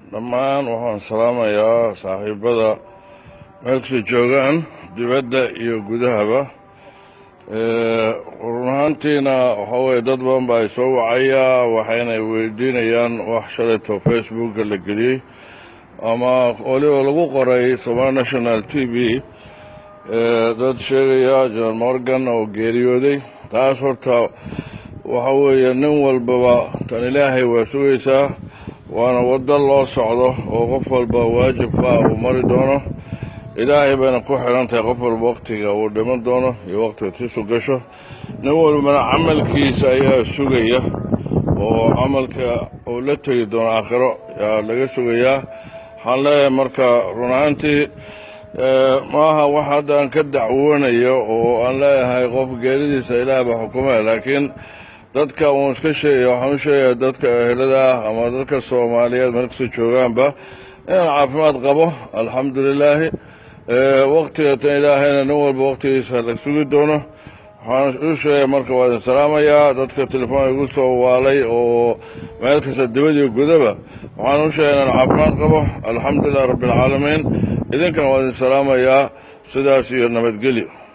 dhammaan waxaan salaamayaa saaxiibada meel kasta joogaan dibadda iyo gudahaba. run ahaantiina waxaa weye dad badan baa ay soo wacayaa waxayna weydiinayaan wax shalayto facebooka la geliyey ama waliba lagu qoray Somali National TV dad sheegaya John Morgan oo geeriyooday. taas horta waxa weeye nin walbaba tan ilaahay waa sugaysaa, waana waddo loo socdo oo qof walba waajibka uu mari doono. ilaahay bayna ku xiran tahay qof walba waqtiga uu dhiman doono iyo waqtiga tiisu gasho. nin walbana camalkiisa ayaa sugaya oo camalka uu la tegi doono aakhiro yaa laga sugayaa. waxaan leeyahay marka run ahaantii maaha wax hadda aan ka dacwoonayo oo aan leeyahay qof geeridiisa ilaah baa xukumaya, laakiin dadka uun iska sheegaya waxaan u sheegayaa dadka ehelada ama dadka Soomaaliyeed meel kasta joogaanba inaan caafimaad qabo alxamdulilaahi. waqtiga tan ilaahayna nin walba waqtigiisa la sugi doono. waxaan u sheegaya marka waa idin salaamayaa dadka telefoon igu soo waalay oo meel kasta dibadii gudaba. waxaan u sheegay inaan caafimaad qabo alxamdulilah rabbilcaalamiin. idinkana waa idin salaamayaa sidaas iyo nabadgelyo.